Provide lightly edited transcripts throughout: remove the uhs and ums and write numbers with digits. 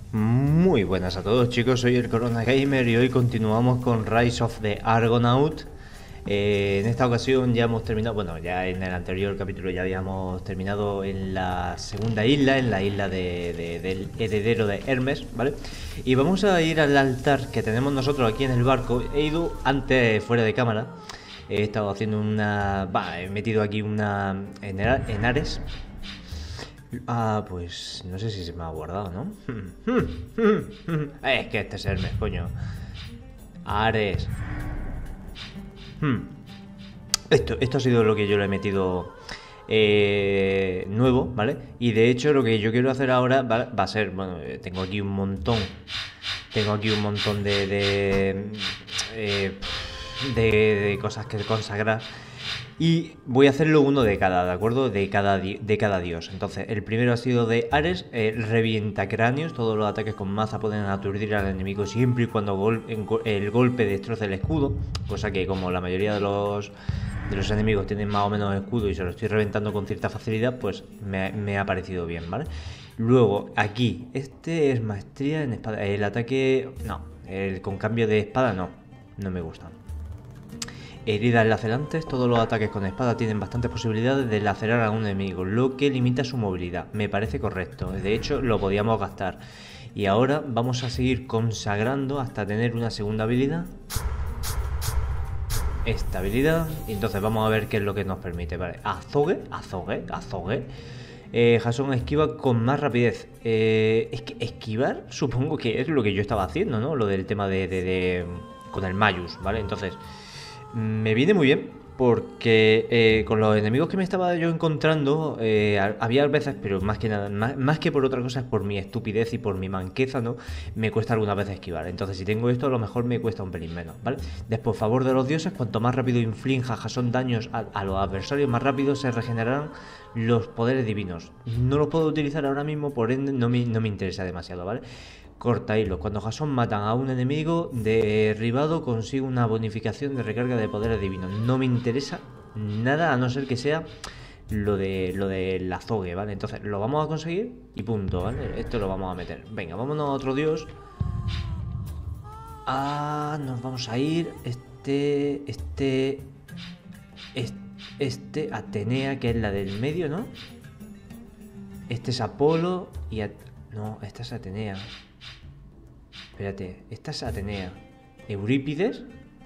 Muy buenas a todos, chicos, soy el Corona Gamer y hoy continuamos con Rise of the Argonaut. En esta ocasión ya hemos terminado, bueno, ya en el anterior capítulo ya habíamos terminado en la segunda isla, en la isla del heredero de Hermes, ¿vale? Y vamos a ir al altar que tenemos nosotros aquí en el barco. He ido antes fuera de cámara, he estado haciendo he metido aquí una en Ares. Ah, pues no sé si se me ha guardado, ¿no? Es que este es Hermes, coño. Ares. Esto ha sido lo que yo le he metido nuevo, ¿vale? Y de hecho lo que yo quiero hacer ahora va a ser, bueno, tengo aquí un montón. Tengo aquí un montón de cosas que consagrar. Y voy a hacerlo uno de cada, ¿de acuerdo? De cada dios. Entonces, el primero ha sido de Ares, revienta cráneos. Todos los ataques con maza pueden aturdir al enemigo siempre y cuando el golpe destroce el escudo. Cosa que, como la mayoría de los enemigos tienen más o menos escudo y se lo estoy reventando con cierta facilidad, pues me ha parecido bien, ¿vale? Luego, aquí, este es maestría en espada. El ataque, no. Con cambio de espada, no me gusta. Heridas lacerantes, todos los ataques con espada tienen bastantes posibilidades de lacerar a un enemigo, lo que limita su movilidad. Me parece correcto, de hecho lo podíamos gastar. Y ahora vamos a seguir consagrando hasta tener una segunda habilidad. Esta habilidad, y entonces vamos a ver qué es lo que nos permite. Vale, azogue. Jason esquiva con más rapidez. Es que esquivar supongo que es lo que yo estaba haciendo, ¿no? Lo del tema con el Mayus, ¿vale? Entonces me viene muy bien porque con los enemigos que me estaba yo encontrando había veces, pero más que nada, más que por otra cosa, es por mi estupidez y por mi manqueza, ¿no? Me cuesta algunas veces esquivar. Entonces si tengo esto, a lo mejor me cuesta un pelín menos, ¿vale? Después, favor de los dioses, cuanto más rápido inflinja Jason daños a los adversarios, más rápido se regenerarán los poderes divinos. No los puedo utilizar ahora mismo, por ende no me interesa demasiado, ¿vale? Corta hilos. Cuando Jason matan a un enemigo derribado, consigue una bonificación de recarga de poderes divinos. No me interesa nada, a no ser que sea lo del azogue, ¿vale? Entonces lo vamos a conseguir y punto, ¿vale? Esto lo vamos a meter. Venga, vámonos a otro dios. Nos vamos a ir. Atenea, que es la del medio, ¿no? Este es Apolo y... No, esta es Atenea. Espérate, esta es Atenea. Eurípides.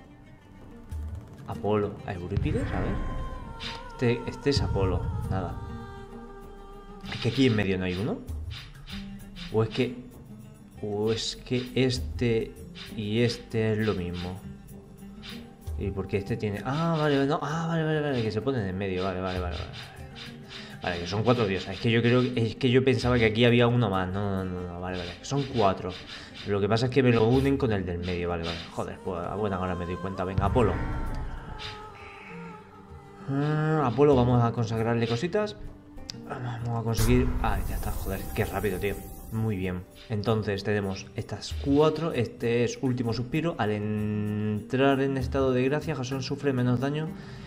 Apolo. ¿A Eurípides? A ver. Este es Apolo. Nada. Es que aquí en medio no hay uno. O es que este y este es lo mismo. Y porque este tiene... vale, no. Vale, que se ponen en medio. Vale. Vale, que son 4 dioses. Es que yo pensaba que aquí había uno más. No, vale. Son 4. Lo que pasa es que me lo unen con el del medio. Vale. Joder, pues a buena hora me doy cuenta. Venga, Apolo. Apolo, vamos a consagrarle cositas. Vamos a conseguir... ya está, joder, qué rápido, tío. Muy bien. Entonces tenemos estas 4. Este es último suspiro. Al entrar en estado de gracia, Jason sufre menos daño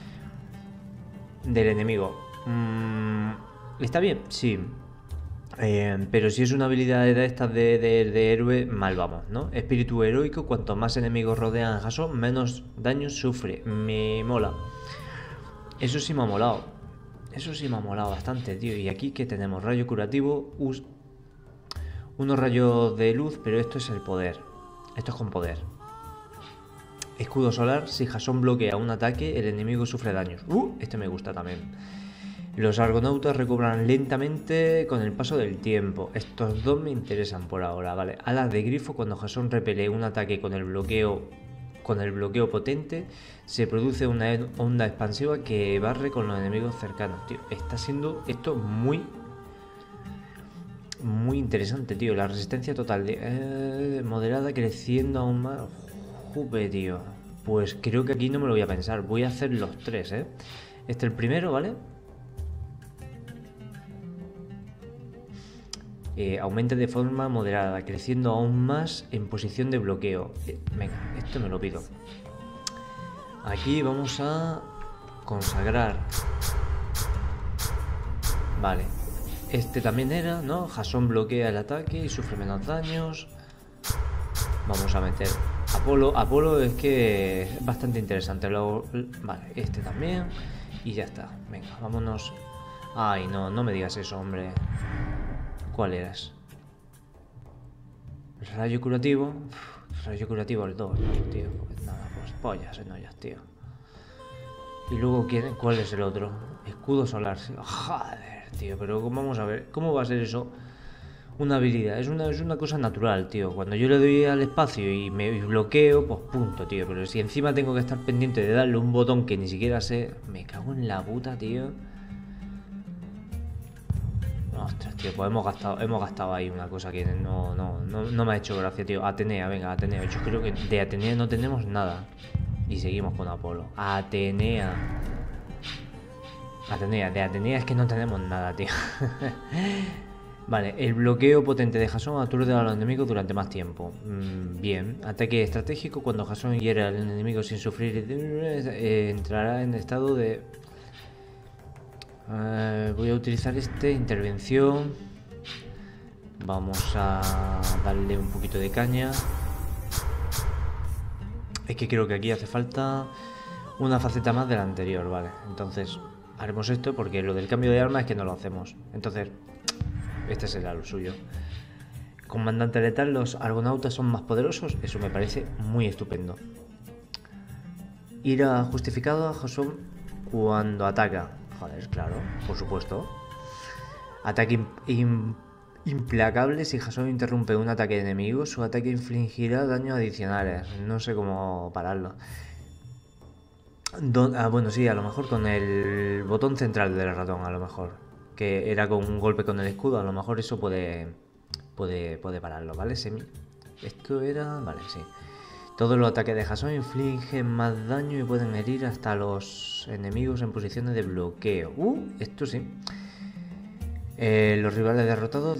del enemigo. ¿Está bien? Sí. Pero si es una habilidad de estas de héroe, mal vamos, ¿no? Espíritu heroico, cuanto más enemigos rodean a Jason, menos daño sufre. Me mola. Eso sí me ha molado. Eso sí me ha molado bastante, tío. Y aquí que tenemos rayo curativo, unos rayos de luz, pero esto es el poder. Esto es con poder. Escudo solar, si Jason bloquea un ataque, el enemigo sufre daños. Este me gusta también. Los argonautas recobran lentamente con el paso del tiempo. Estos dos me interesan por ahora, ¿vale? Alas de grifo, cuando Jason repele un ataque con el bloqueo potente, se produce una onda expansiva que barre con los enemigos cercanos, tío. Está siendo esto muy interesante, tío. La resistencia total moderada creciendo aún más. Jupe, tío. Pues creo que aquí no me lo voy a pensar. Voy a hacer los 3, Este es el primero, ¿vale? Aumenta de forma moderada, creciendo aún más en posición de bloqueo. Venga, esto me lo pido. Aquí vamos a consagrar. Vale. Este también era, ¿no? Jasón bloquea el ataque y sufre menos daños. Vamos a meter Apolo. Apolo es que es bastante interesante. Vale, este también. Y ya está. Venga, vámonos. Ay, no, no me digas eso, hombre. ¿Cuál eras? Rayo curativo. Rayo curativo el 2, ¿no, tío? Pues nada, pues pollas en ollas, tío. Y luego, ¿cuál es el otro? Escudo solar. Joder, tío, pero vamos a ver. ¿Cómo va a ser eso una habilidad? Es una cosa natural, tío. Cuando yo le doy al espacio y me bloqueo, pues punto, tío. Pero si encima tengo que estar pendiente de darle un botón que ni siquiera sé... Me cago en la puta, tío. Ostras, tío, pues hemos gastado ahí una cosa que no me ha hecho gracia, tío. Atenea, venga, Atenea. Yo creo que de Atenea no tenemos nada. Y seguimos con Apolo. Atenea. Atenea, de Atenea es que no tenemos nada, tío. Vale, el bloqueo potente de Jasón aturde a los enemigos durante más tiempo. Bien, ataque estratégico. Cuando Jasón hiera al enemigo sin sufrir, entrará en estado de... voy a utilizar intervención. Vamos a darle un poquito de caña. Es que creo que aquí hace falta una faceta más de la anterior, vale. Entonces haremos esto porque lo del cambio de arma es que no lo hacemos. Entonces, este será lo suyo. Comandante letal, los argonautas son más poderosos. Eso me parece muy estupendo. Ira justificado a Jasón cuando ataca. Joder, claro, por supuesto. Ataque implacable. Si Jasón interrumpe un ataque de enemigo, su ataque infligirá daños adicionales. No sé cómo pararlo. Bueno, sí, a lo mejor con el botón central del ratón, a lo mejor. Que era con un golpe con el escudo, a lo mejor eso puede pararlo, ¿vale? Esto era... Vale, sí. Todos los ataques de Jasón infligen más daño y pueden herir hasta los enemigos en posiciones de bloqueo. Esto sí. Los rivales derrotados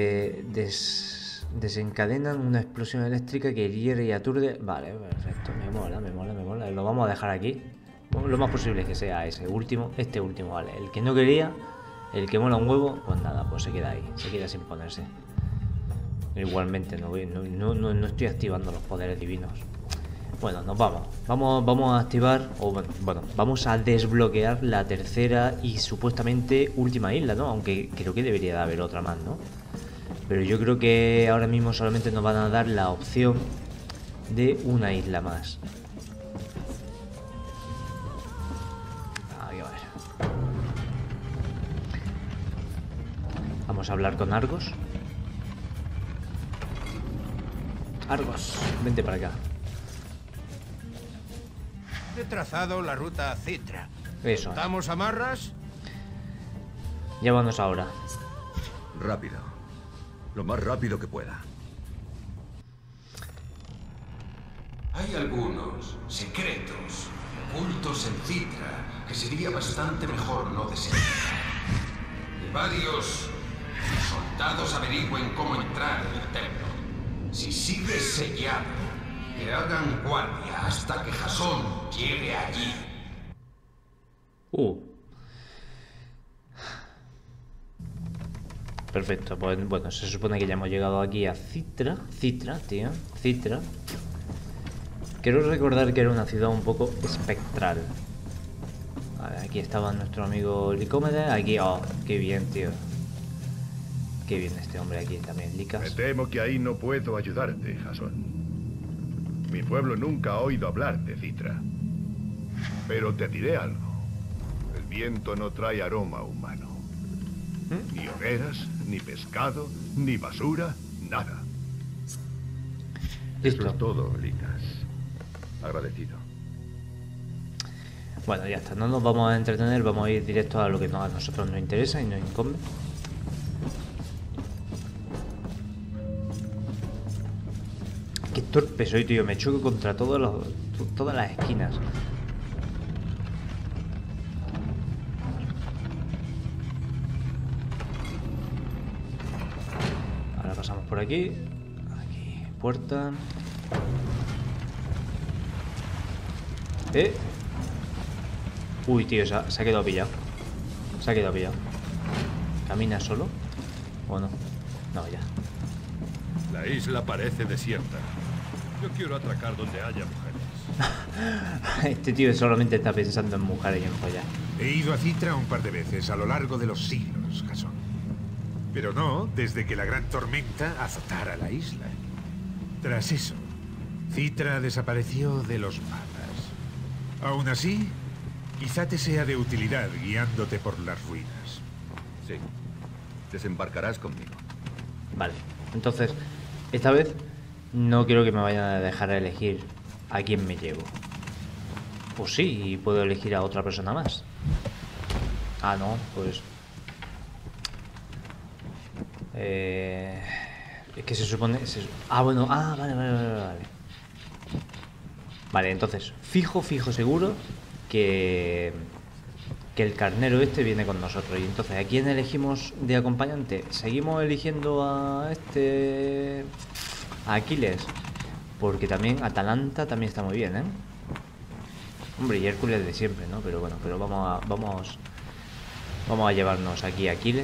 desencadenan una explosión eléctrica que hiere y aturde. Vale, perfecto. Me mola. Lo vamos a dejar aquí. Lo más posible es que sea este último, vale. El que no quería, el que mola un huevo, pues nada, pues se queda ahí. Se queda sin ponerse. Igualmente no estoy activando los poderes divinos. Bueno, nos vamos. Vamos a activar, o bueno, vamos a desbloquear la tercera y supuestamente última isla, ¿no? Aunque creo que debería de haber otra más, ¿no? Pero yo creo que ahora mismo solamente nos van a dar la opción de una isla más. A ver. Vamos a hablar con Argos. Argos, vente para acá. He trazado la ruta a Citra. Eso. ¿Damos amarras? Llévanos ahora. Rápido. Lo más rápido que pueda. Hay algunos secretos ocultos en Citra que sería bastante mejor no desear. Y varios soldados averigüen cómo entrar en el templo. Si sigues sellado, que hagan guardia hasta que Jasón llegue allí. Perfecto, pues bueno, se supone que ya hemos llegado aquí a Citra, tío, Citra. Quiero recordar que era una ciudad un poco espectral. Vale, aquí estaba nuestro amigo Licómedes, aquí, qué bien, tío. Qué bien este hombre aquí también, Licas. Me temo que ahí no puedo ayudarte, Jasón. Mi pueblo nunca ha oído hablar de Citra. Pero te diré algo. El viento no trae aroma humano. Ni hogueras, ni pescado, ni basura, nada. Listo. Eso es todo, Licas. Agradecido. Bueno, ya está, no nos vamos a entretener, vamos a ir directo a lo que a nosotros nos interesa y nos incumbe. Qué torpe soy, tío, me choco contra todas las esquinas. Ahora pasamos por aquí. Aquí, puerta. Uy, tío, se ha quedado pillado. Se ha quedado pillado. ¿Camina solo? ¿O no? No, ya. La isla parece desierta. Yo quiero atracar donde haya mujeres. Este tío solamente está pensando en mujeres y en follar. He ido a Citra un par de veces a lo largo de los siglos, Jason. Pero no desde que la gran tormenta azotara la isla. Tras eso, Citra desapareció de los mapas. Aún así, quizá te sea de utilidad guiándote por las ruinas. Sí. Desembarcarás conmigo. Vale, entonces, esta vez no quiero que me vayan a dejar elegir a quién me llevo. Pues sí, puedo elegir a otra persona más. Ah, no, pues... Es que se supone... Ah, bueno, vale. Vale, entonces, fijo seguro que el carnero este viene con nosotros. Y entonces, ¿a quién elegimos de acompañante? Seguimos eligiendo a este... a Aquiles. Porque también Atalanta también está muy bien, ¿eh? Hombre, y Hércules de siempre, ¿no? Pero bueno, vamos a llevarnos aquí a Aquiles.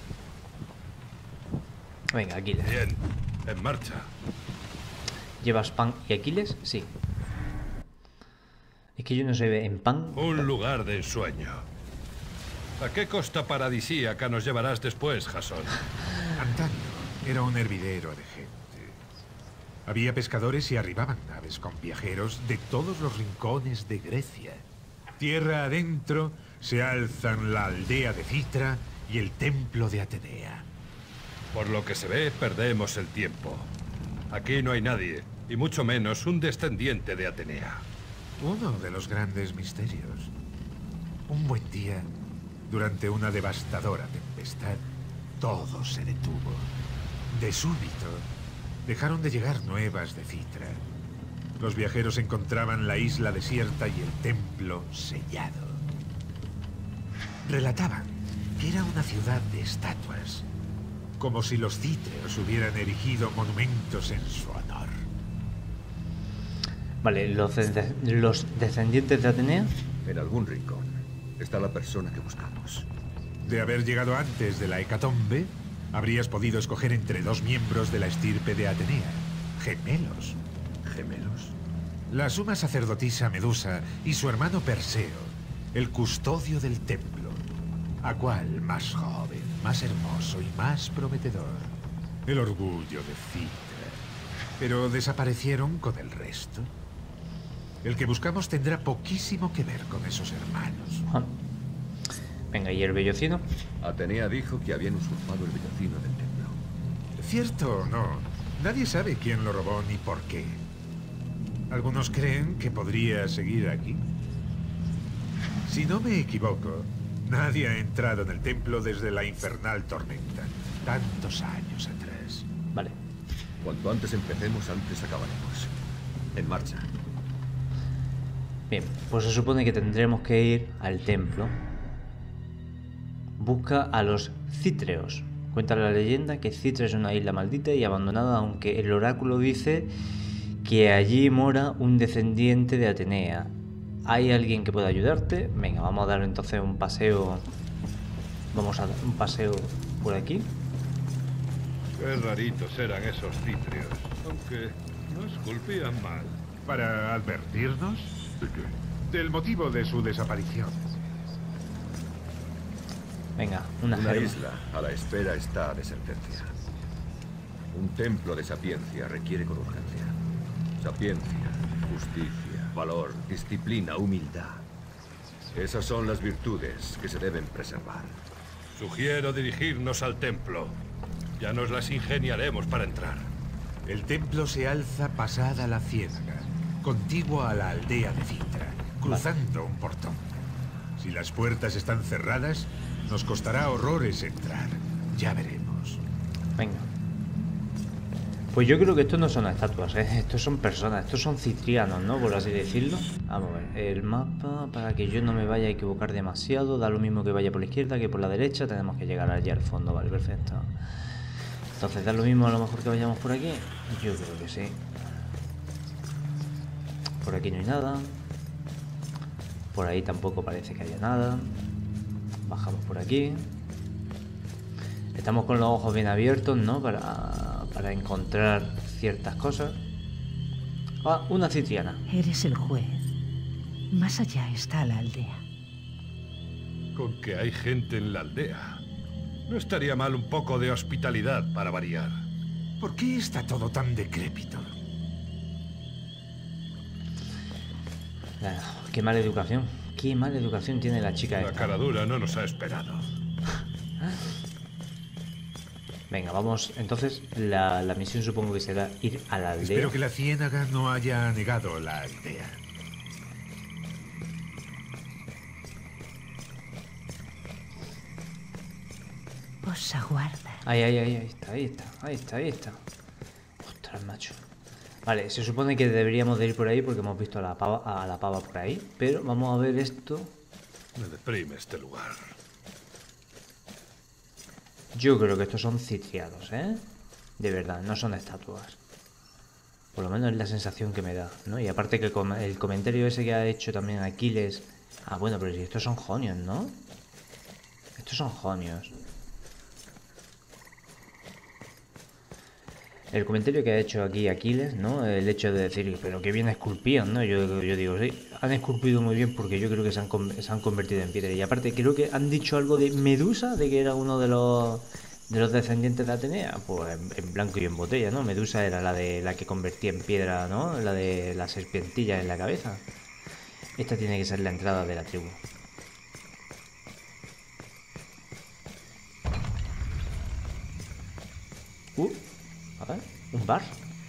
Venga, Aquiles. Bien, en marcha. ¿Llevas Pan y Aquiles? Sí. Es que yo no sé en Pan. Un lugar de ensueño. ¿A qué costa paradisíaca nos llevarás después, Jason? Antaño era un hervidero de gente. Había pescadores y arribaban naves con viajeros de todos los rincones de Grecia. Tierra adentro se alzan la aldea de Citra y el templo de Atenea. Por lo que se ve, perdemos el tiempo. Aquí no hay nadie, y mucho menos un descendiente de Atenea. Uno de los grandes misterios. Un buen día, durante una devastadora tempestad, todo se detuvo. De súbito, dejaron de llegar nuevas de Citra. Los viajeros encontraban la isla desierta y el templo sellado. Relataban que era una ciudad de estatuas, como si los citreos hubieran erigido monumentos en su honor. Vale, los descendientes de Atenea. En algún rincón está la persona que buscamos. De haber llegado antes de la hecatombe, habrías podido escoger entre dos miembros de la estirpe de Atenea, gemelos. ¿Gemelos? La suma sacerdotisa Medusa y su hermano Perseo, el custodio del templo. ¿A cuál más joven, más hermoso y más prometedor? El orgullo de Citra. Pero desaparecieron con el resto. El que buscamos tendrá poquísimo que ver con esos hermanos. Venga, ¿y el vellocino? Atenea dijo que habían usurpado el vellocino del templo. ¿Cierto o no? Nadie sabe quién lo robó ni por qué. Algunos creen que podría seguir aquí. Si no me equivoco, nadie ha entrado en el templo desde la infernal tormenta, tantos años atrás. Vale. Cuanto antes empecemos, antes acabaremos. En marcha. Bien, pues se supone que tendremos que ir al templo. Busca a los citreos. Cuenta la leyenda que Citra es una isla maldita y abandonada, aunque el oráculo dice que allí mora un descendiente de Atenea. ¿Hay alguien que pueda ayudarte? Venga, vamos a dar entonces un paseo. Vamos a dar un paseo por aquí. Qué raritos eran esos citreos, aunque no esculpían mal. ¿Para advertirnos? ¿De qué? Del motivo de su desaparición. Venga, una Una germa. isla a la espera está de sentencia. Un templo de sapiencia requiere con urgencia. Sapiencia, justicia, valor, disciplina, humildad. Esas son las virtudes que se deben preservar. Sugiero dirigirnos al templo. Ya nos las ingeniaremos para entrar. El templo se alza pasada la ciénaga, contiguo a la aldea de Citra, cruzando un portón. Si las puertas están cerradas, nos costará horrores entrar. Ya veremos. Venga. Pues yo creo que estos no son estatuas, ¿eh? Estos son personas, estos son citrianos, ¿no? Por así decirlo. Vamos a ver, el mapa, para que yo no me vaya a equivocar demasiado, da lo mismo que vaya por la izquierda que por la derecha, tenemos que llegar allí al fondo, vale, perfecto. Entonces, ¿da lo mismo a lo mejor que vayamos por aquí? Yo creo que sí. Por aquí no hay nada. Por ahí tampoco parece que haya nada. Bajamos por aquí. Estamos con los ojos bien abiertos, ¿no? Para encontrar ciertas cosas. Ah, una citriana. Eres el juez. Más allá está la aldea. Con que hay gente en la aldea. No estaría mal un poco de hospitalidad para variar. ¿Por qué está todo tan decrépito? Qué mala educación. Qué mala educación tiene la chica La esta. cara dura no nos ha esperado. Venga, vamos. Entonces, la misión supongo que será ir a la aldea. Espero que la ciénaga no haya negado la aldea. Os aguarda. Ahí está. Ostras, macho. Vale, se supone que deberíamos de ir por ahí porque hemos visto a la pava por ahí. Pero vamos a ver esto. Me deprime este lugar. Yo creo que estos son citriados, ¿eh? De verdad, no son estatuas. Por lo menos es la sensación que me da, ¿no? Y aparte que el comentario ese que ha hecho también Aquiles... Ah, bueno, pero si estos son jonios, ¿no? Estos son jonios. El comentario que ha hecho aquí Aquiles, ¿no? El hecho de decir, pero que bien esculpían, ¿no? Yo digo, sí, han esculpido muy bien porque yo creo que se han convertido en piedra. Y aparte creo que han dicho algo de Medusa, de que era uno de los descendientes de Atenea. Pues en blanco y en botella, ¿no? Medusa era la que convertía en piedra, ¿no? La de las serpentillas en la cabeza. Esta tiene que ser la entrada de la tribu. A ver, un bar.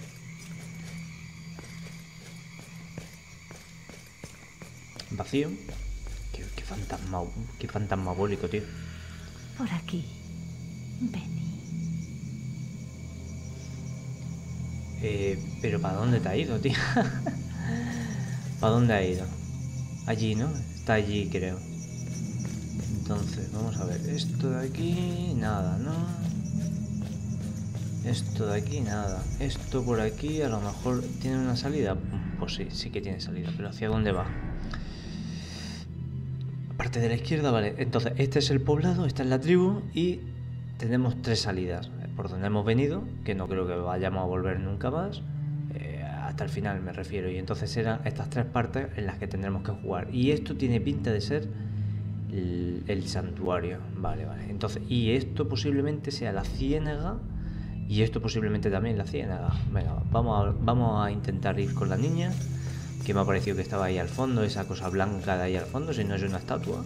Vacío. Qué fantasmabólico, tío. Por aquí. Vení. Pero ¿para dónde te ha ido, tío? ¿Para dónde ha ido? Allí, ¿no? Está allí, creo. Entonces, vamos a ver. Esto de aquí, nada, ¿no? Esto de aquí, nada. Esto por aquí, a lo mejor tiene una salida. Pues sí, sí que tiene salida. Pero ¿hacia dónde va? Parte de la izquierda, vale. Entonces, este es el poblado, esta es la tribu. Y tenemos 3 salidas. Por donde hemos venido, que no creo que vayamos a volver nunca más. Hasta el final me refiero. Y entonces eran estas 3 partes en las que tendremos que jugar. Y esto tiene pinta de ser el santuario. Vale, vale. Entonces, y esto posiblemente sea la ciénaga. Y esto posiblemente también la ciénaga. Venga, vamos a intentar ir con la niña, que me ha parecido que estaba ahí al fondo, esa cosa blanca de ahí al fondo, si no es una estatua.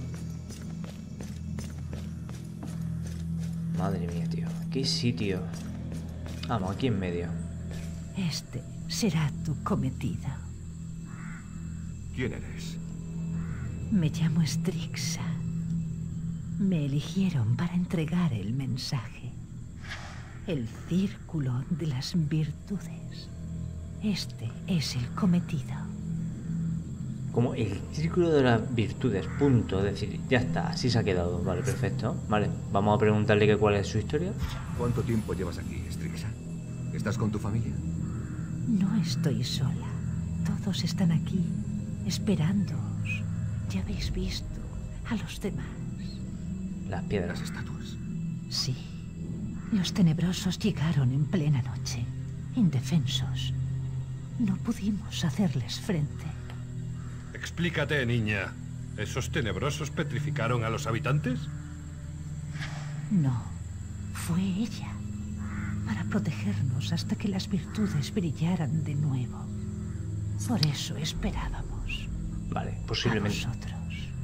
Madre mía, tío. ¿Qué sitio? Vamos, aquí en medio. Este será tu cometido. ¿Quién eres? Me llamo Strixa. Me eligieron para entregar el mensaje. El círculo de las virtudes. Este es el cometido. Como el círculo de las virtudes, punto. Es decir, ya está, así se ha quedado. Vale, perfecto. Vale, vamos a preguntarle que cuál es su historia. ¿Cuánto tiempo llevas aquí, Strixa? ¿Estás con tu familia? No estoy sola. Todos están aquí, esperándoos. Ya habéis visto a los demás. Las piedras. Las estatuas. Sí. Los tenebrosos llegaron en plena noche, indefensos. No pudimos hacerles frente. Explícate, niña. ¿Esos tenebrosos petrificaron a los habitantes? No, fue ella. Para protegernos hasta que las virtudes brillaran de nuevo. Por eso esperábamos. Vale, posiblemente. A vosotros.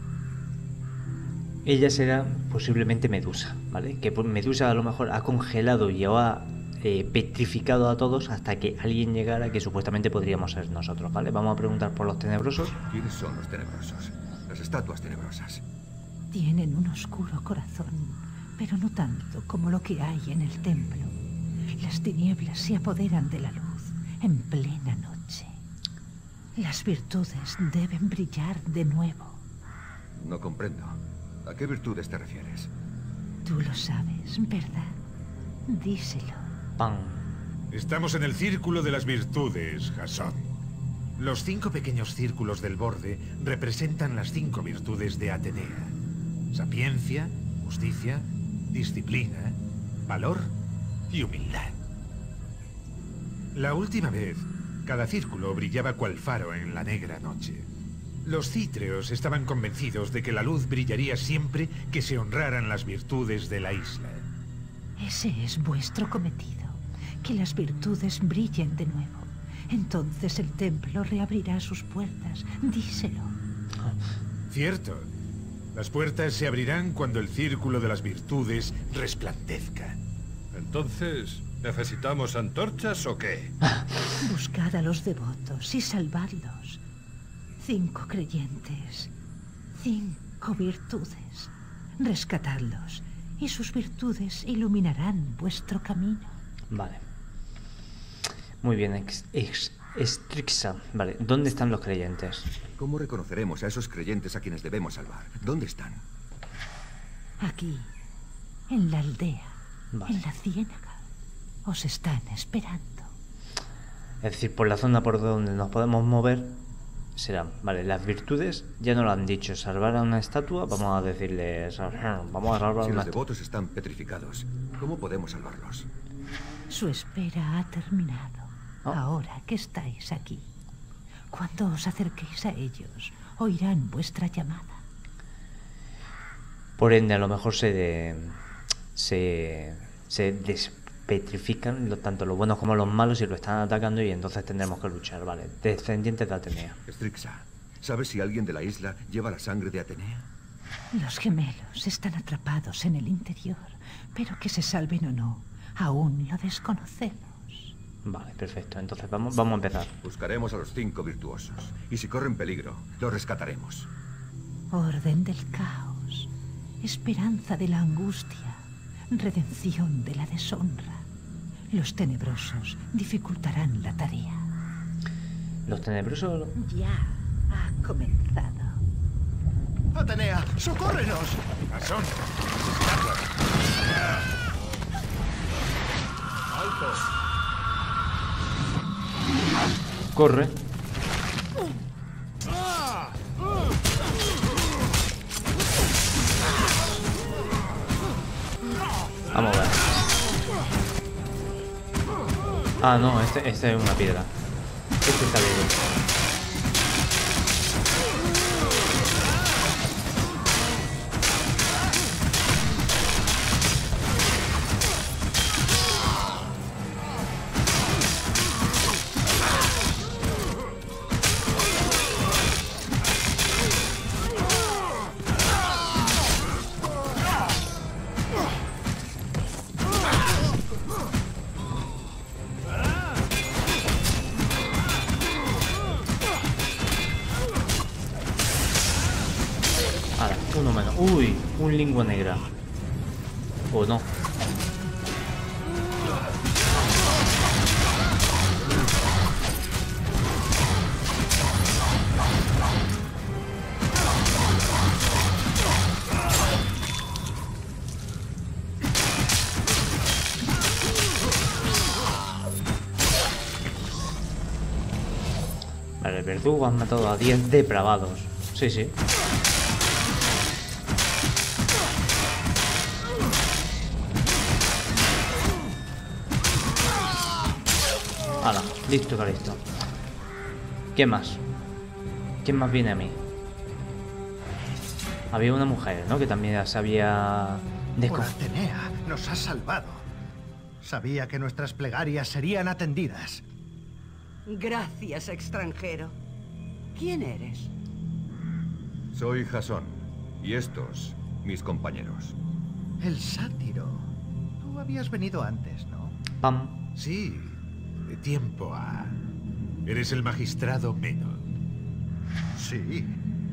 Ella será posiblemente Medusa, ¿vale? Que Medusa a lo mejor ha congelado y ha petrificado a todos hasta que alguien llegara, que supuestamente podríamos ser nosotros, ¿vale? Vamos a preguntar por los tenebrosos. ¿Quiénes son los tenebrosos? Las estatuas tenebrosas. Tienen un oscuro corazón, pero no tanto como lo que hay en el templo. Las tinieblas se apoderan de la luz en plena noche. Las virtudes deben brillar de nuevo. No comprendo. ¿A qué virtudes te refieres? Tú lo sabes, ¿verdad? Díselo. ¡Pam! Estamos en el círculo de las virtudes, Jasón. Los 5 pequeños círculos del borde representan las 5 virtudes de Atenea. Sapiencia, justicia, disciplina, valor y humildad. La última vez, cada círculo brillaba cual faro en la negra noche. Los cítreos estaban convencidos de que la luz brillaría siempre que se honraran las virtudes de la isla. Ese es vuestro cometido, que las virtudes brillen de nuevo. Entonces el templo reabrirá sus puertas, díselo. Cierto. Las puertas se abrirán cuando el círculo de las virtudes resplandezca. Entonces, ¿necesitamos antorchas o qué? Buscad a los devotos y salvadlos. 5 creyentes, 5 virtudes. Rescatadlos y sus virtudes iluminarán vuestro camino. Vale. Muy bien, Strixhaven. Vale, ¿dónde están los creyentes? ¿Cómo reconoceremos a esos creyentes a quienes debemos salvar? ¿Dónde están? Aquí, en la aldea, Vale. en la ciénaga. Os están esperando. Es decir, por la zona por donde nos podemos mover serán, vale, las virtudes ya no lo han dicho, salvar a una estatua, vamos a decirles, vamos a salvar Si una los devotos están petrificados, ¿cómo podemos salvarlos? Su espera ha terminado, Ah. ahora que estáis aquí. Cuando os acerquéis a ellos, oirán vuestra llamada. Por ende, a lo mejor se despetrifican tanto los buenos como los malos y lo están atacando y entonces tendremos que luchar, vale. Descendientes de Atenea. Strixa, ¿sabes si alguien de la isla lleva la sangre de Atenea? Los gemelos están atrapados en el interior, pero que se salven o no, aún lo desconocemos. Vale, perfecto. Entonces vamos a empezar. Buscaremos a los 5 virtuosos. Y si corren peligro, los rescataremos. Orden del caos, esperanza de la angustia, redención de la deshonra. Los tenebrosos dificultarán la tarea. Los tenebrosos... Ya ha comenzado. ¡Atenea, socórrenos! Jasón, Corre. Vamos a ver. Ah, no, este es una piedra. Este está bien. Ahora, uno menos. Uy, un lengua negra. O no. Vale, el verdugo han matado a 10 depravados. Sí, sí. Hala, listo, listo. ¿Qué más? ¿Quién más viene a mí? Había una mujer, ¿no? Que también se había Por Atenea, nos has salvado. Sabía que nuestras plegarias serían atendidas. Gracias, extranjero. ¿Quién eres? Soy Jasón. Y estos, mis compañeros. El sátiro. Tú habías venido antes, ¿no? Pam. sí, de tiempo a... Eres el magistrado Menon. Sí.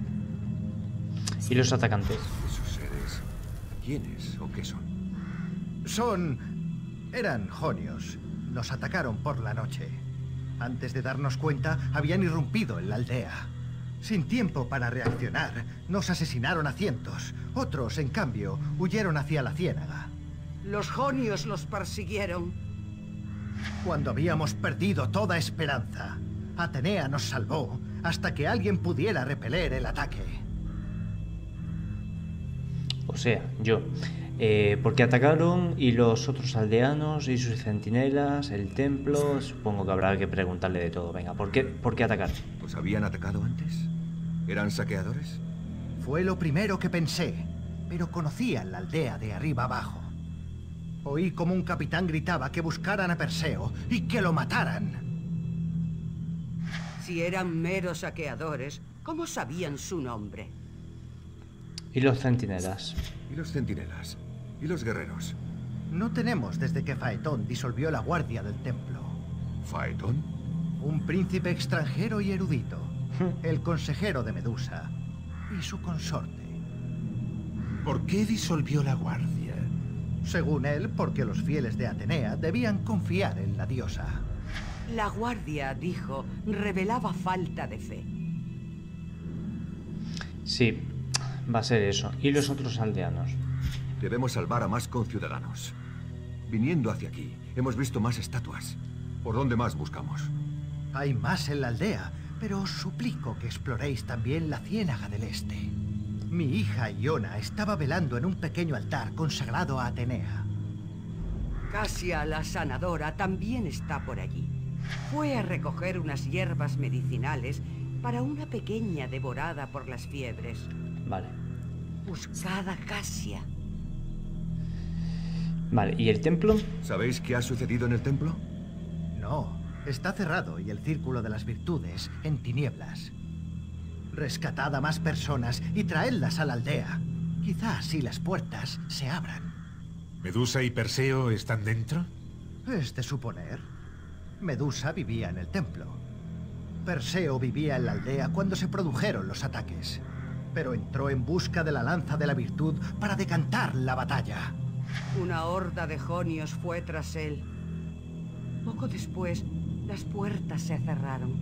¿Y los atacantes? Esos seres, ¿quiénes o qué son? Eran jonios. Nos atacaron por la noche. Antes de darnos cuenta, habían irrumpido en la aldea. Sin tiempo para reaccionar, nos asesinaron a cientos. Otros, en cambio, huyeron hacia la ciénaga. Los jonios los persiguieron. Cuando habíamos perdido toda esperanza, Atenea nos salvó hasta que alguien pudiera repeler el ataque. O sea, yo. ¿Por qué atacaron? Y los otros aldeanos y sus centinelas, el templo. Supongo que habrá que preguntarle de todo. Venga, ¿por qué atacaron? ¿Os habían atacado antes? ¿Eran saqueadores? Fue lo primero que pensé, pero conocía la aldea de arriba abajo. Oí como un capitán gritaba que buscaran a Perseo y que lo mataran. Si eran meros saqueadores, ¿cómo sabían su nombre? ¿Y los centinelas? ¿Y los centinelas? ¿Y los guerreros? No tenemos desde que Faetón disolvió la guardia del templo. ¿Faetón? Un príncipe extranjero y erudito, el consejero de Medusa y su consorte. ¿Por qué disolvió la guardia? Según él, porque los fieles de Atenea debían confiar en la diosa. La guardia, dijo, revelaba falta de fe. Sí, va a ser eso. ¿Y los otros aldeanos? Debemos salvar a más conciudadanos. Viniendo hacia aquí, hemos visto más estatuas. ¿Por dónde más buscamos? Hay más en la aldea, pero os suplico que exploréis también la ciénaga del este. Mi hija Iona estaba velando en un pequeño altar consagrado a Atenea. Casia, la sanadora, también está por allí. Fue a recoger unas hierbas medicinales para una pequeña devorada por las fiebres. Vale. Buscad a Casia. Vale, ¿y el templo? ¿Sabéis qué ha sucedido en el templo? No, está cerrado y el círculo de las virtudes en tinieblas. Rescatad a más personas y traedlas a la aldea. Quizás así las puertas se abran. ¿Medusa y Perseo están dentro? Es de suponer. Medusa vivía en el templo. Perseo vivía en la aldea cuando se produjeron los ataques. Pero entró en busca de la lanza de la virtud para decantar la batalla. Una horda de jonios fue tras él. Poco después, las puertas se cerraron.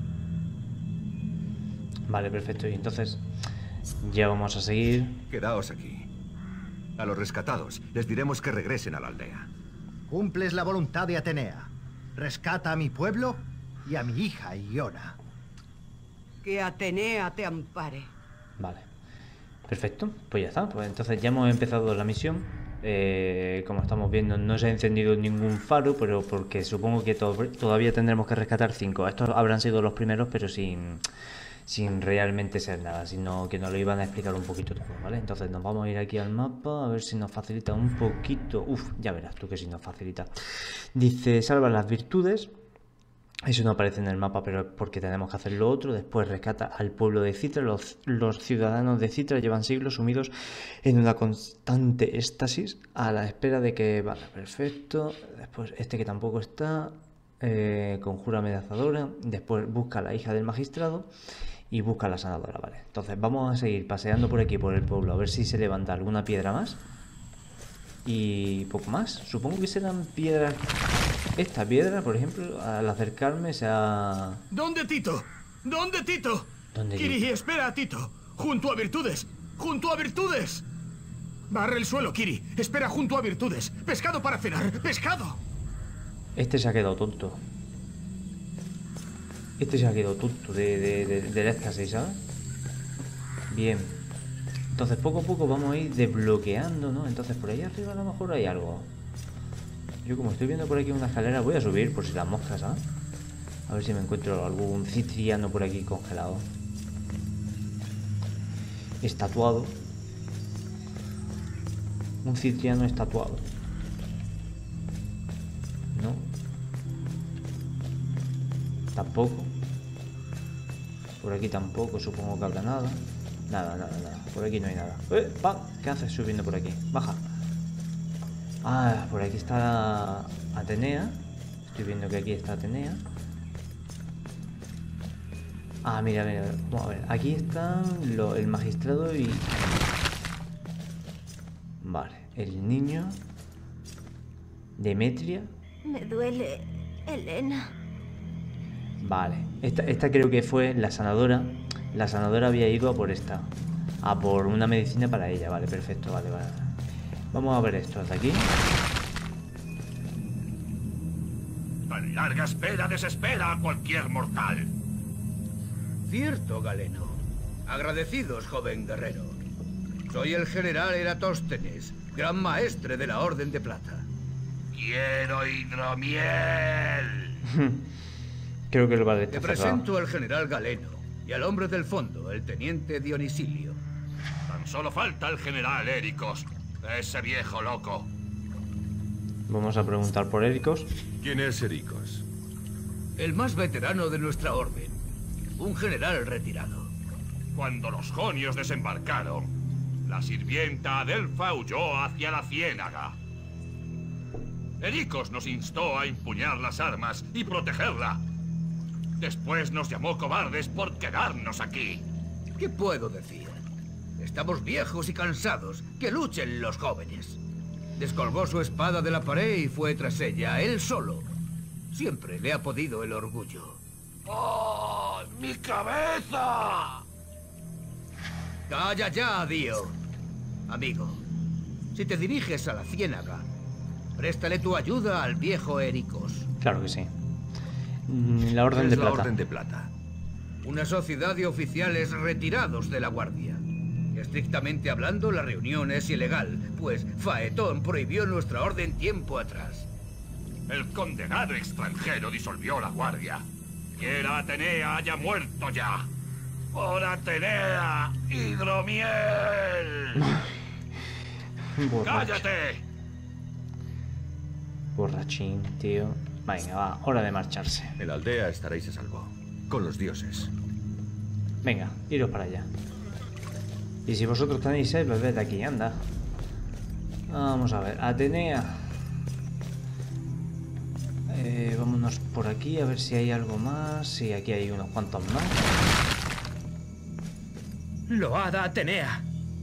Vale, perfecto. Y entonces ya vamos a seguir. Quedaos aquí. A los rescatados les diremos que regresen a la aldea. Cumples la voluntad de Atenea. Rescata a mi pueblo y a mi hija Iona. Que Atenea te ampare. Vale. Perfecto. Pues ya está. Pues entonces ya hemos empezado la misión. Como estamos viendo, no se ha encendido ningún faro, pero porque supongo que todavía tendremos que rescatar 5. Estos habrán sido los primeros, pero sin realmente ser nada, sino que nos lo iban a explicar un poquito todo, ¿vale? Entonces nos vamos a ir aquí al mapa, a ver si nos facilita un poquito. Uf, ya verás tú que si nos facilita. Dice, salva las virtudes. Eso no aparece en el mapa, pero es porque tenemos que hacer lo otro. Después rescata al pueblo de Citra. Los ciudadanos de Citra llevan siglos sumidos en una constante éxtasis a la espera de que... Vale, perfecto. Después este que tampoco está. Conjura amenazadora. Después busca a la hija del magistrado y busca a la sanadora, vale. Entonces vamos a seguir paseando por aquí, por el pueblo, a ver si se levanta alguna piedra más. Y poco más. Supongo que serán piedras... Esta piedra, por ejemplo, al acercarme se ha... ¿Dónde Tito? ¿Dónde Tito? ¿Dónde Kiri, Tito? espera a Tito. Junto a Virtudes. ¡Junto a Virtudes! Barre el suelo, Kiri. Espera junto a Virtudes. Pescado para cenar. ¡Pescado! Este se ha quedado tonto. Este se ha quedado tonto del éxtasis, ¿sabes? Bien. Entonces poco a poco vamos a ir desbloqueando, ¿no? Entonces por ahí arriba a lo mejor hay algo. Yo como estoy viendo por aquí una escalera, voy a subir por si las moscas, ¿sabes? A ver si me encuentro algún citriano por aquí congelado. Estatuado. Un citriano estatuado. No. Tampoco. Por aquí tampoco, supongo que habrá nada. Nada. Por aquí no hay nada. ¿Qué haces subiendo por aquí? Baja. Ah, por aquí está Atenea. Estoy viendo que aquí está Atenea. Ah, mira. Vamos a ver. Aquí está el magistrado y... Vale. El niño. Demetria. Me duele, Helena. Vale. Esta creo que fue la sanadora. La sanadora había ido a por esta. A por una medicina para ella. Vale, perfecto. Vale. Vamos a ver esto hasta aquí. Tan larga espera desespera a cualquier mortal. Cierto, Galeno. Agradecidos, joven guerrero. Soy el general Eratóstenes, gran maestre de la Orden de Plata. Quiero hidromiel. Creo que lo va a Te rechazar. presento al general Galeno y al hombre del fondo, el teniente Dionisilio. Tan solo falta el general Éricos, ese viejo loco. Vamos a preguntar por Éricos. ¿Quién es Éricos? El más veterano de nuestra orden. Un general retirado. Cuando los jonios desembarcaron, la sirvienta Adelfa huyó hacia la ciénaga. Éricos nos instó a empuñar las armas y protegerla. Después nos llamó cobardes por quedarnos aquí. ¿Qué puedo decir? Estamos viejos y cansados. Que luchen los jóvenes. Descolgó su espada de la pared y fue tras ella, él solo. Siempre le ha podido el orgullo. ¡Oh, mi cabeza! Calla ya, Dio. Amigo, si te diriges a la ciénaga, préstale tu ayuda al viejo Éricos. Claro que sí. La Orden de La Plata. Orden de Plata. Una sociedad de oficiales retirados de la guardia. Estrictamente hablando, la reunión es ilegal, pues Faetón prohibió nuestra orden tiempo atrás. El condenado extranjero disolvió la guardia. Quiera Atenea haya muerto ya. ¡Por Atenea, hidromiel! Borracho. ¡Cállate! Borrachín, tío. Venga, va, hora de marcharse. En la aldea estaréis a salvo. Con los dioses. Venga, iros para allá. Y si vosotros tenéis sed, bebed aquí, anda. Vamos a ver, Atenea. Vámonos por aquí a ver si hay algo más. Sí, aquí hay unos cuantos más. ¡Loada Atenea!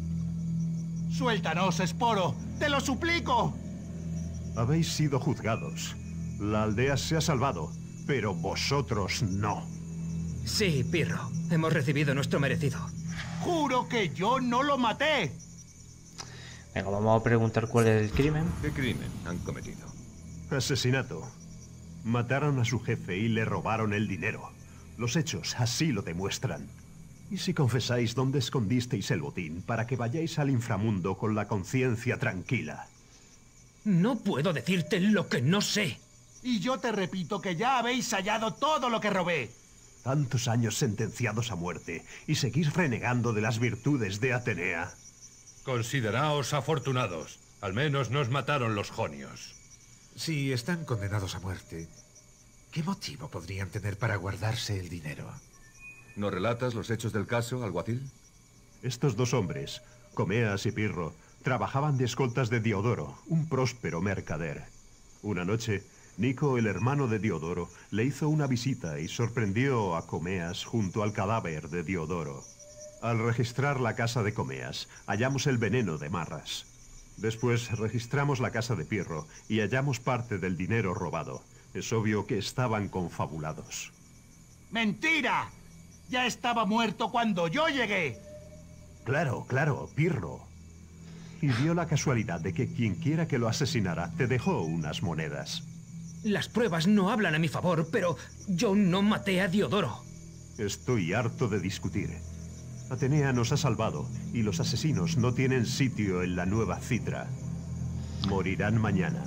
¡Suéltanos, Esporo! ¡Te lo suplico! Habéis sido juzgados. La aldea se ha salvado, pero vosotros no. Sí, Pirro. Hemos recibido nuestro merecido. ¡Juro que yo no lo maté! Venga, vamos a preguntar cuál es el crimen. ¿Qué crimen han cometido? Asesinato. Mataron a su jefe y le robaron el dinero. Los hechos así lo demuestran. ¿Y si confesáis dónde escondisteis el botín para que vayáis al inframundo con la conciencia tranquila? No puedo decirte lo que no sé. Y yo te repito que ya habéis hallado todo lo que robé. Tantos años sentenciados a muerte y seguís renegando de las virtudes de Atenea. Consideraos afortunados. Al menos nos mataron los jonios. Si están condenados a muerte, ¿qué motivo podrían tener para guardarse el dinero? ¿No relatas los hechos del caso, alguacil? Estos dos hombres, Comeas y Pirro, trabajaban de escoltas de Diodoro, un próspero mercader. Una noche, Nico, el hermano de Diodoro, le hizo una visita y sorprendió a Comeas junto al cadáver de Diodoro. Al registrar la casa de Comeas, hallamos el veneno de Marras. Después registramos la casa de Pirro y hallamos parte del dinero robado. Es obvio que estaban confabulados. ¡Mentira! Ya estaba muerto cuando yo llegué. Claro, Pirro. Y dio la casualidad de que quien quiera que lo asesinara te dejó unas monedas. Las pruebas no hablan a mi favor, pero yo no maté a Diodoro. Estoy harto de discutir. Atenea nos ha salvado y los asesinos no tienen sitio en la nueva Citra. Morirán mañana.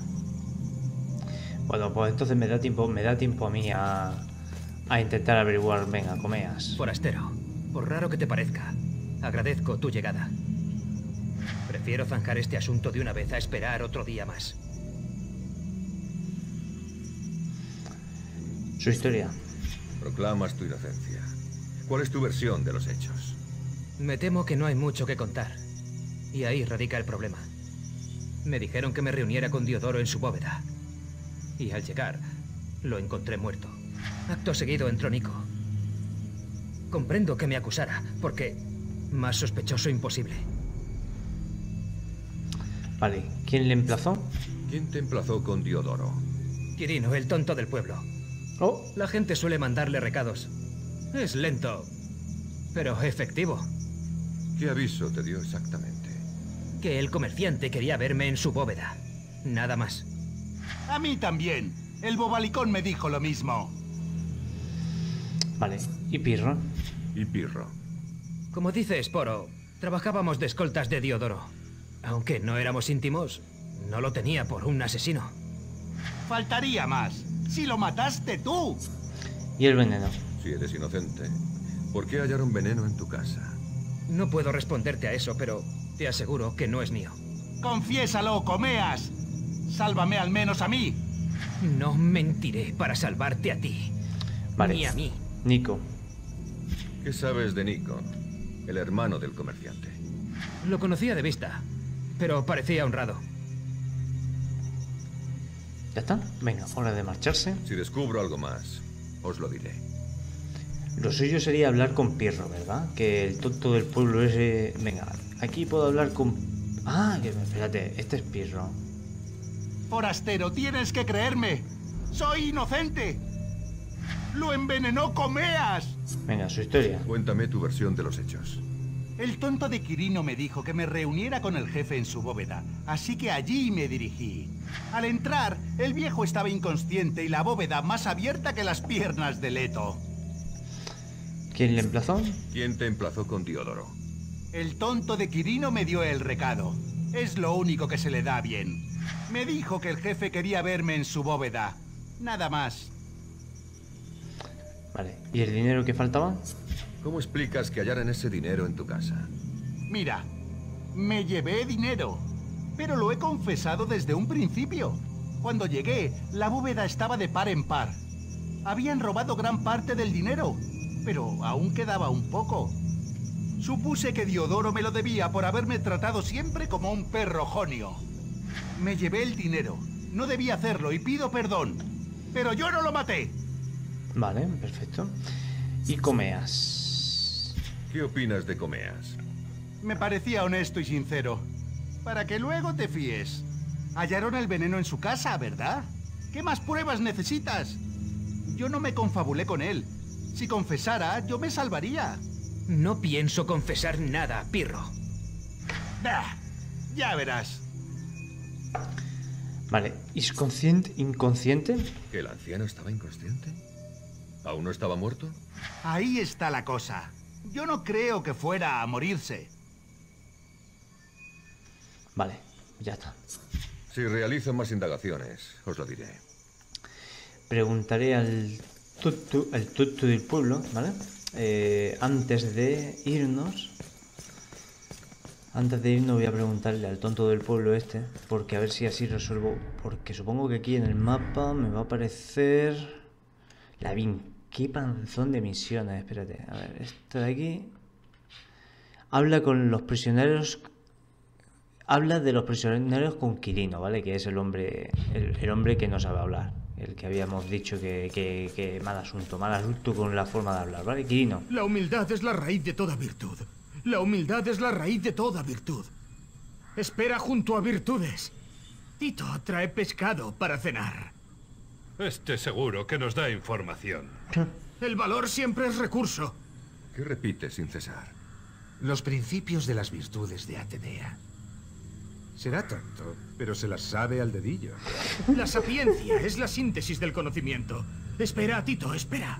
Bueno, pues entonces me da tiempo a mí a intentar averiguar. Venga, Comeas. Forastero, por raro que te parezca, agradezco tu llegada. Prefiero zanjar este asunto de una vez a esperar otro día más. Su historia. Proclamas tu inocencia. ¿Cuál es tu versión de los hechos? Me temo que no hay mucho que contar. Y ahí radica el problema. Me dijeron que me reuniera con Diodoro en su bóveda. Y al llegar, lo encontré muerto. Acto seguido entró Nico. Comprendo que me acusara, porque más sospechoso imposible. Vale, ¿quién le emplazó? ¿Quién te emplazó con Diodoro? Quirino, el tonto del pueblo. Oh. La gente suele mandarle recados. Es lento, pero efectivo. ¿Qué aviso te dio exactamente? Que el comerciante quería verme en su bóveda. Nada más. A mí también. El bobalicón me dijo lo mismo. Vale, ¿y Pirro? ¿Y Pirro? Como dice Esporo, trabajábamos de escoltas de Diodoro. Aunque no éramos íntimos, no lo tenía por un asesino. Faltaría más. Si lo mataste tú. ¿Y el veneno? Si eres inocente, ¿por qué hallaron veneno en tu casa? No puedo responderte a eso, pero te aseguro que no es mío. Confiésalo, Comeas. Sálvame al menos a mí. No mentiré para salvarte a ti. Vale. Ni a mí. Nico. ¿Qué sabes de Nico, el hermano del comerciante? Lo conocía de vista, pero parecía honrado. ¿Ya está? Venga, hora de marcharse. Si descubro algo más, os lo diré. Lo suyo sería hablar con Pirro, ¿verdad? Que el tonto del pueblo ese... Venga, aquí puedo hablar con... Ah, que espérate, este es Pirro. Forastero, tienes que creerme. Soy inocente. Lo envenenó Comeas. Venga, su historia. Cuéntame tu versión de los hechos. El tonto de Quirino me dijo que me reuniera con el jefe en su bóveda, así que allí me dirigí. Al entrar, el viejo estaba inconsciente y la bóveda más abierta que las piernas de Leto. ¿Quién le emplazó? ¿Quién te emplazó con Diodoro? El tonto de Quirino me dio el recado. Es lo único que se le da bien. Me dijo que el jefe quería verme en su bóveda. Nada más. Vale, ¿y el dinero que faltaba? ¿Cómo explicas que hallaran ese dinero en tu casa? Mira, me llevé dinero, pero lo he confesado desde un principio. Cuando llegué, la bóveda estaba de par en par. Habían robado gran parte del dinero, pero aún quedaba un poco. Supuse que Diodoro me lo debía por haberme tratado siempre como un perro jonio. Me llevé el dinero. No debía hacerlo y pido perdón. Pero yo no lo maté. Vale, perfecto. ¿Y Comeas? ¿Qué opinas de Comeas? Me parecía honesto y sincero. Para que luego te fíes. Hallaron el veneno en su casa, ¿verdad? ¿Qué más pruebas necesitas? Yo no me confabulé con él. Si confesara, yo me salvaría. No pienso confesar nada, Pirro. Bah, ya verás. Vale, ¿inconsciente? ¿Que el anciano estaba inconsciente? ¿Aún no estaba muerto? Ahí está la cosa. Yo no creo que fuera a morirse. Vale, ya está. Si realizo más indagaciones, os lo diré. Preguntaré al tutu del pueblo, ¿vale? Antes de irnos voy a preguntarle al tonto del pueblo este, porque a ver si así resuelvo, porque supongo que aquí en el mapa me va a aparecer qué panzón de misiones. Espérate, a ver, esto de aquí habla con los prisioneros, habla de los prisioneros con Quirino, ¿vale? Que es el hombre que no sabe hablar, el que habíamos dicho que mal asunto con la forma de hablar, ¿vale? Quirino. La humildad es la raíz de toda virtud. La humildad es la raíz de toda virtud. Espera junto a virtudes. Tito trae pescado para cenar. Este seguro que nos da información. El valor siempre es recurso. ¿Qué repites sin cesar? Los principios de las virtudes de Atenea. Será tonto, pero se las sabe al dedillo. La sapiencia es la síntesis del conocimiento. Espera, Tito, espera.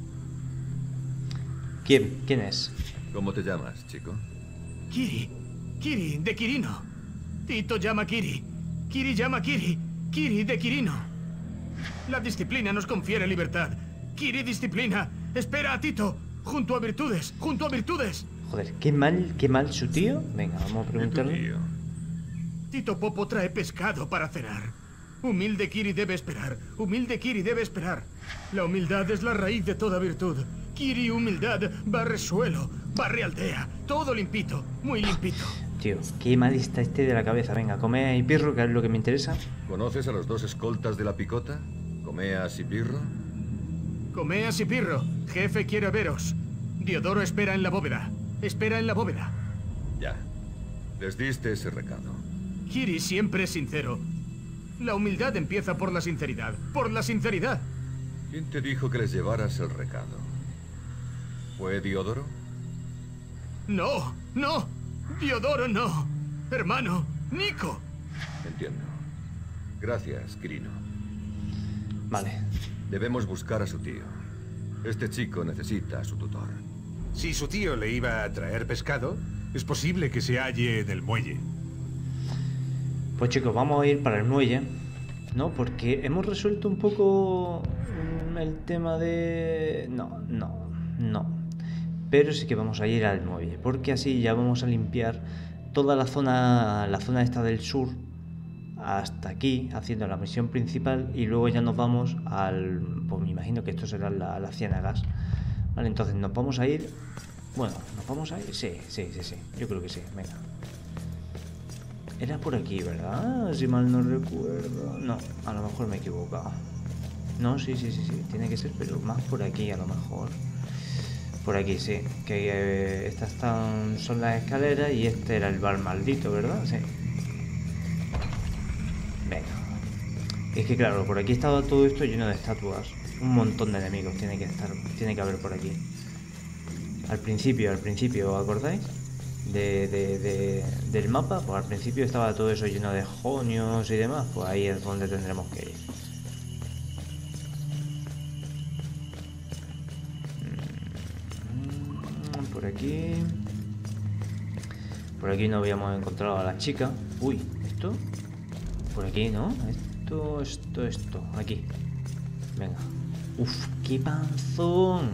¿Quién es? ¿Cómo te llamas, chico? Kiri, de Quirino. Tito llama Kiri. Kiri llama Kiri. Kiri de Quirino. La disciplina nos confiere libertad. Kiri, disciplina. Espera a Tito. Junto a virtudes, junto a virtudes. Joder, qué mal su tío. Venga, vamos a preguntarle. Tito Popo trae pescado para cenar. Humilde Kiri debe esperar. Humilde Kiri debe esperar. La humildad es la raíz de toda virtud. Kiri, humildad, barre suelo, barre aldea. Todo limpito, muy limpito. Tío, qué mal está este de la cabeza. Venga, Comeas y Pirro, que es lo que me interesa. ¿Conoces a los dos escoltas de la picota? ¿Comeas y Pirro? Comeas y Pirro, jefe quiere veros. Diodoro espera en la bóveda. Espera en la bóveda. Ya. Les diste ese recado. Kiri siempre es sincero. La humildad empieza por la sinceridad. ¡Por la sinceridad! ¿Quién te dijo que les llevaras el recado? ¿Fue Diodoro? No, no. Diodoro no. Hermano, Nico. Entiendo. Gracias, Quirino. Vale. Debemos buscar a su tío. Este chico necesita a su tutor. Si su tío le iba a traer pescado, es posible que se halle en el muelle. Pues chicos, vamos a ir para el muelle, ¿no? Porque hemos resuelto un poco el tema de... No. Pero sí que vamos a ir al muelle, porque así ya vamos a limpiar toda la zona esta del sur hasta aquí, haciendo la misión principal, y luego ya nos vamos al... Pues me imagino que esto será las ciénagas, ¿vale? Entonces nos vamos a ir... Bueno, ¿nos vamos a ir? Sí, yo creo que sí, venga. Era por aquí, ¿verdad? Si mal no recuerdo... No, a lo mejor me he equivocado. No, sí, tiene que ser, pero más por aquí a lo mejor. Por aquí, sí, que estas son las escaleras y este era el bar maldito, ¿verdad? Sí. Venga. Es que claro, por aquí estaba todo esto lleno de estatuas. Un montón de enemigos tiene que haber por aquí. Al principio, ¿os acordáis? Del mapa, pues al principio estaba todo eso lleno de jonios y demás, pues ahí es donde tendremos que ir. Por aquí no habíamos encontrado a la chica. Uy, ¿esto? Por aquí, ¿no? Esto. Aquí. Venga. Uf, qué panzón.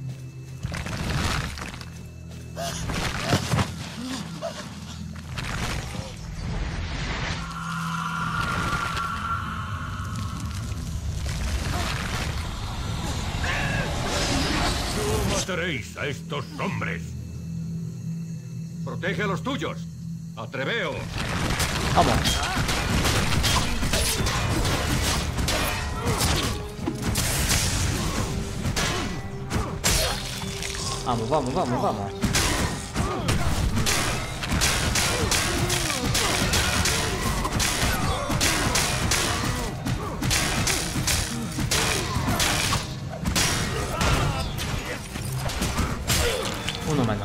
No mataréis a estos hombres. Protege a los tuyos. Atreveos. Vamos. Vamos. Uno menos.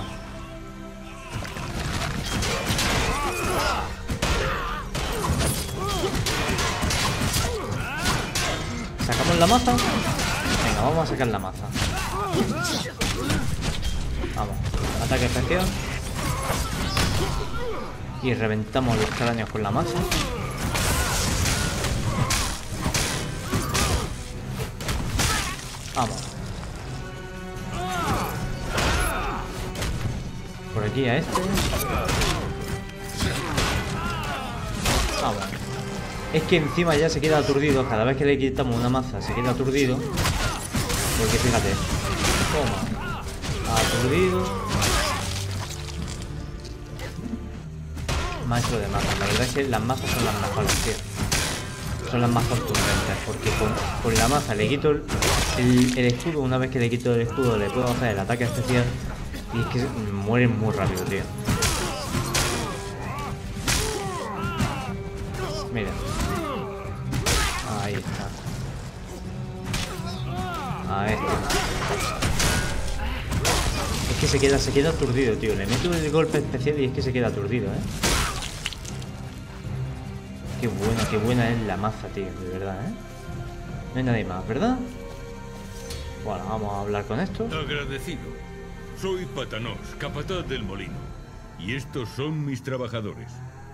¿Sacamos la maza? Venga, vamos a sacar la maza. Vamos, ataque especial. Y reventamos los cráneos con la maza. Vamos. Por aquí a este. Vamos. Es que encima ya se queda aturdido. Cada vez que le quitamos una maza se queda aturdido. Porque fíjate. Toma. Aturdido. Maestro de mazas. La verdad es que las mazas son las mejores, tío. Son las más contundentes. Porque con la maza le quito el escudo. Una vez que le quito el escudo le puedo hacer el ataque especial. Y es que mueren muy rápido, tío. Mira. Ahí está. Ahí está. Es que se queda aturdido, tío. Le meto el golpe especial y es que se queda aturdido, ¿eh? Qué buena es la maza, tío, de verdad, ¿eh? No hay nadie más, ¿verdad? Bueno, vamos a hablar con esto. Agradecido. Soy Patanos, capataz del molino. Y estos son mis trabajadores.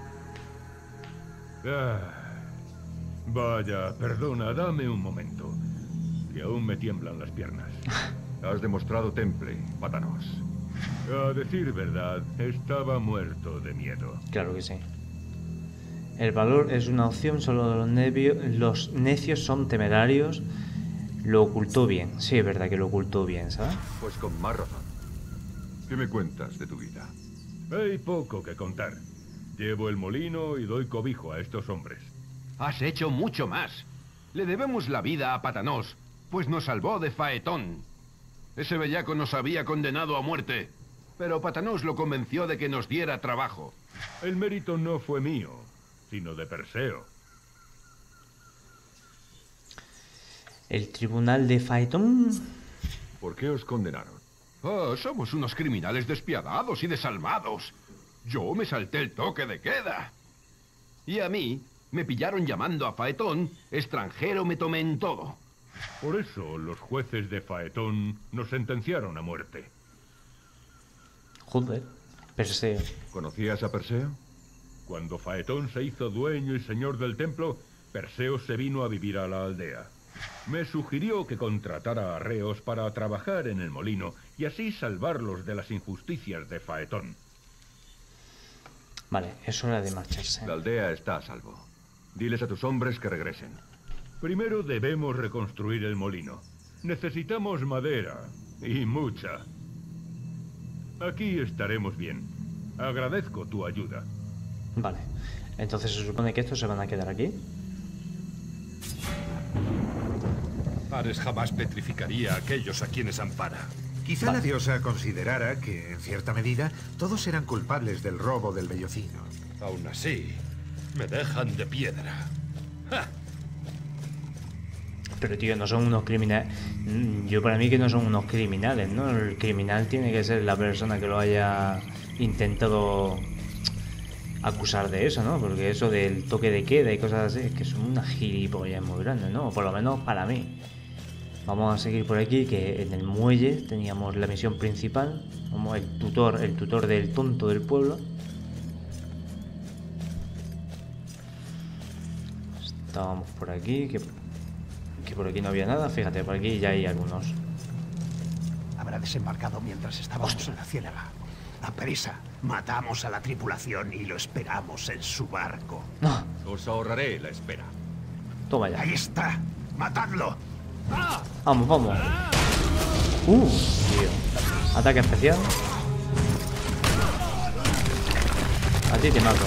Vaya, perdona, dame un momento. Que aún me tiemblan las piernas. Has demostrado temple, Patanos. A decir verdad, estaba muerto de miedo. Claro que sí. El valor es una opción, solo los necios son temerarios. Lo ocultó bien. Sí, es verdad que lo ocultó bien, ¿sabes? Pues con más razón. ¿Qué me cuentas de tu vida? Hay poco que contar. Llevo el molino y doy cobijo a estos hombres. Has hecho mucho más. Le debemos la vida a Patanos, pues nos salvó de Faetón. Ese bellaco nos había condenado a muerte, pero Patanos lo convenció de que nos diera trabajo. El mérito no fue mío, sino de Perseo. El tribunal de Faetón. ¿Por qué os condenaron? Oh, somos unos criminales despiadados y desalmados. Yo me salté el toque de queda. Y a mí me pillaron llamando a Faetón extranjero, me tomé en todo. Por eso los jueces de Faetón nos sentenciaron a muerte. Joder, Perseo. ¿Conocías a Perseo? Cuando Faetón se hizo dueño y señor del templo, Perseo se vino a vivir a la aldea. Me sugirió que contratara a reos para trabajar en el molino y así salvarlos de las injusticias de Faetón. Vale, es hora de marcharse. La aldea está a salvo. Diles a tus hombres que regresen. Primero debemos reconstruir el molino. Necesitamos madera, y mucha. Aquí estaremos bien. Agradezco tu ayuda. Vale, entonces se supone que estos se van a quedar aquí. Ares jamás petrificaría a aquellos a quienes ampara. Quizá la diosa considerara que, en cierta medida, todos eran culpables del robo del vellocino. Aún así, me dejan de piedra. ¡Ja! Pero tío, no son unos criminales. Yo para mí que no son unos criminales, ¿no? El criminal tiene que ser la persona que lo haya intentado acusar de eso, ¿no? Porque eso del toque de queda y cosas así, es que son unas gilipollas muy grandes, ¿no? Por lo menos para mí. Vamos a seguir por aquí, que en el muelle teníamos la misión principal, como el tutor del tonto del pueblo. Estábamos por aquí, que por aquí no había nada. Fíjate, por aquí ya hay algunos. Habrá desembarcado mientras estábamos en la ciénaga. A prisa, matamos a la tripulación y lo esperamos en su barco. No. Os ahorraré la espera. Toma ya. Ahí está, matadlo. Vamos, vamos. Tío. Ataque especial. A ti te mato.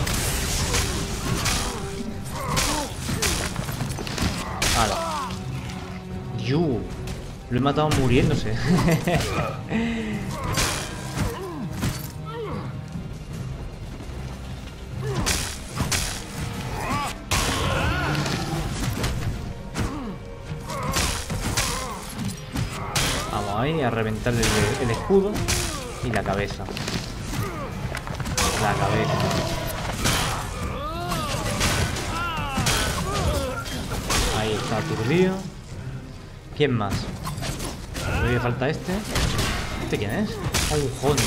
Hala. Yo. Lo he matado muriéndose. Vamos ahí a reventarle el escudo y la cabeza. La cabeza. Ahí está aturdido. ¿Quién más? Todavía falta este. ¿Este quién es? Oh, un jonio.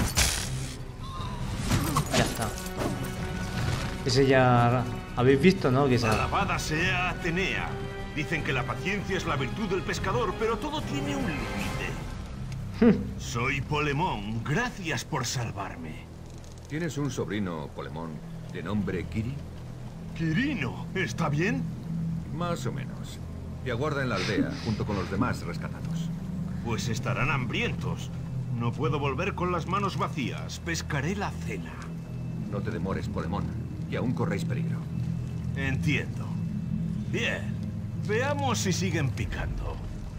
Ya está. Ese ya... ¿Habéis visto, no? Que esa... Alabada sea Atenea. Dicen que la paciencia es la virtud del pescador, pero todo tiene un límite. Soy Polemón. Gracias por salvarme. ¿Tienes un sobrino, Polemón, de nombre Kiri? Quirino, ¿está bien? Más o menos. Te aguarda en la aldea, junto con los demás rescatados. Pues estarán hambrientos. No puedo volver con las manos vacías. Pescaré la cena. No te demores, Polemón, que aún corréis peligro. Entiendo. Bien. Veamos si siguen picando.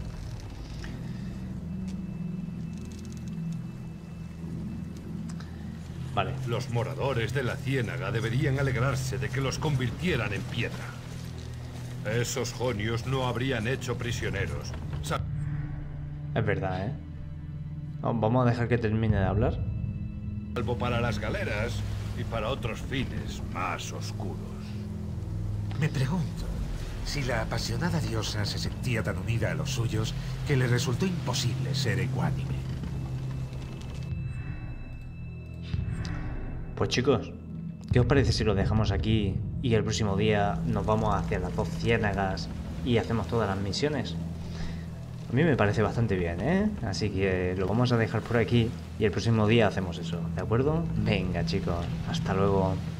Vale. Los moradores de la ciénaga deberían alegrarse de que los convirtieran en piedra. Esos jonios no habrían hecho prisioneros. Es verdad, ¿eh? Vamos a dejar que termine de hablar. Salvo para las galeras y para otros fines más oscuros. Me pregunto si la apasionada diosa se sentía tan unida a los suyos que le resultó imposible ser ecuánime. Pues chicos, ¿qué os parece si lo dejamos aquí y el próximo día nos vamos hacia las 2 ciénagas y hacemos todas las misiones? A mí me parece bastante bien, ¿eh? Así que lo vamos a dejar por aquí y el próximo día hacemos eso, ¿de acuerdo? Venga chicos, hasta luego.